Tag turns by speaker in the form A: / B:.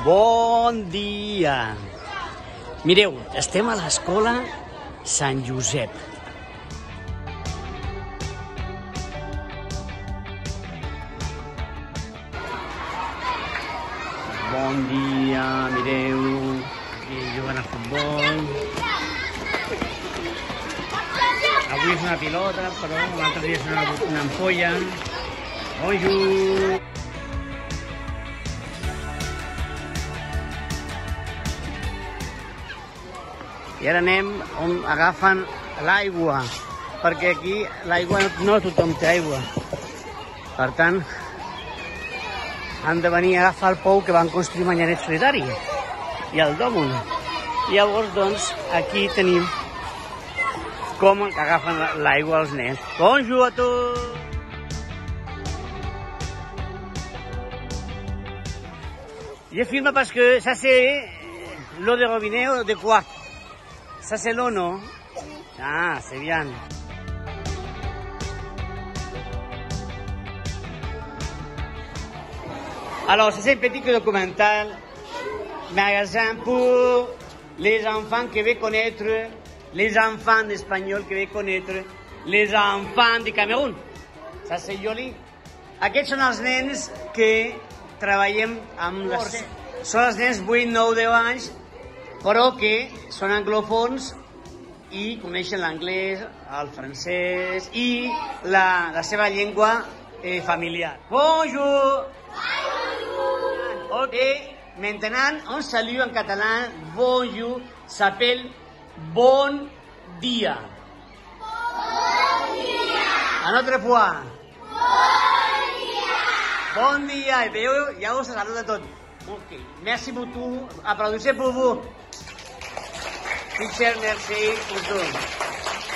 A: Bon dia! Mireu, estem a l'escola Sant Josep. Bon dia, mireu, aquí jugant a futbol. Avui és una pilota, però l'altre dia és una ampolla. Bonjour! I ara anem on agafen l'aigua, perquè aquí l'aigua no tothom té aigua. Per tant, han de venir a agafar el pou que van construir Manyanet Solidari i el Dòmul. Llavors, doncs, aquí tenim com agafen l'aigua els nens. Bonjour a tots! Je filme parce que ça c'est l'eau de robinet ou de quoi? Ça c'est l'eau, non? Ah, c'est bien. Alors, c'est un petit documental, magasin pour les enfants qui veulent connaître, les enfants d'Espanyol qui veulent connaître, les enfants du Camerun. Ça c'est joli. Aquests són els nens que treballem amb les... Són els nens 8, 9, 10 anys, però que són anglòfons i coneixen l'anglès, el francès i la seva llengua familiar. Bonjour! Bonjour! Ok, maintenant on salue en català, bonjour, s'appelle bon dia. Bon dia! Un altre fois. Bon dia! Bon dia! Veieu? Ja us saluda tot. Ok, merci beaucoup. Applaudissez pour vous. Teacher, merci pour tout.